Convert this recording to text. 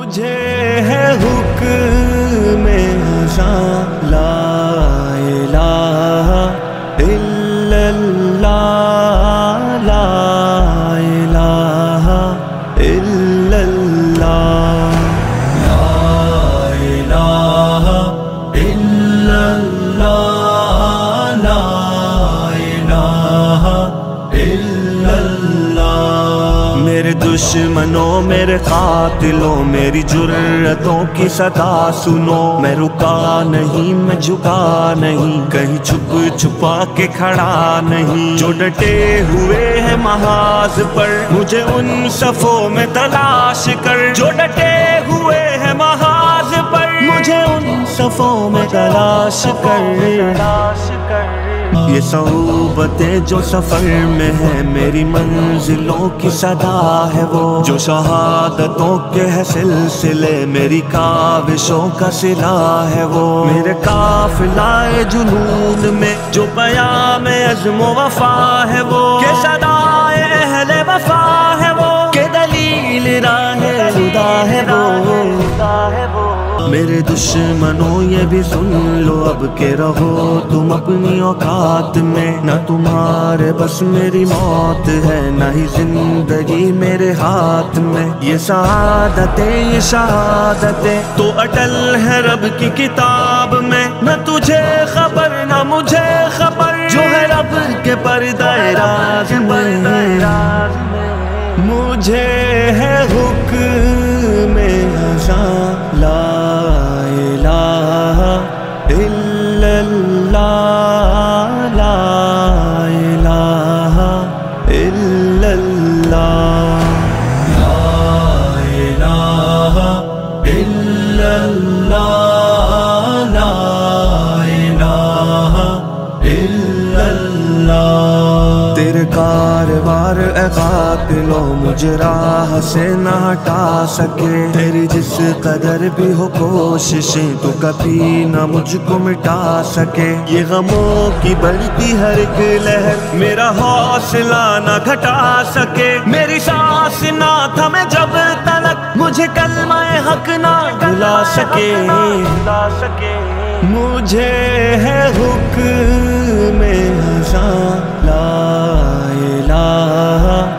مجھے ہے حکم ازاں لا الہ الا اللہ لا الہ الا اللہ لا الہ الا اللہ لا الہ الا اللہ۔ میرے دشمنوں میرے قاتلوں میری جرتوں کی صدا سنو، میں رکا نہیں میں جھکا نہیں، کہیں چھپ چھپا کے کھڑا نہیں، جو ڈٹے ہوئے ہیں محاذ پر مجھے ان صفوں میں تلاش کر، جو ڈٹے ہوئے ہیں محاذ پر مجھے ان صفوں میں تلاش کر۔ یہ صحبتیں جو سفر میں ہے میری منزلوں کی صدا ہے وہ، جو شہادتوں کے ہے سلسلے میری کاوشوں کا صلہ ہے وہ، میرے قافلہ جنون میں جو پیام عزم و وفا ہے وہ، کہ صدائے اہل وفا ہے وہ، کہ دلیل راہ خدا ہے وہ۔ میرے دشمنوں یہ بھی سن لو اب کہ رہو تم اپنی اوقات میں، نہ تمہارے بس میری موت ہے نہ ہی زندگی میرے ہاتھ میں، یہ سعادتیں یہ شہادتیں تو اٹل ہے رب کی کتاب میں، نہ تجھے خبر نہ مجھے خبر جو ہے رب کے پردہ راز میں۔ مجھے ہے حکم ازاں لا الہ الا اللہ لا الہ الا اللہ لا الہ الا اللہ لا الہ الا اللہ۔ تیرے کاروار اے قاتلوں مجھے راہ سے نہ ہٹا سکے، تیری جس قدر بھی ہو کوششیں تو کبھی نہ مجھ کو مٹا سکے، یہ غموں کی بڑھتی ہر ایک لہر میرا حوصلہ نہ گھٹا سکے، میری سانس نہ تھمے جب تلک مجھے کلمہ حق نہ بھلا سکے۔ مجھے ہے حکم ازاں لا الہ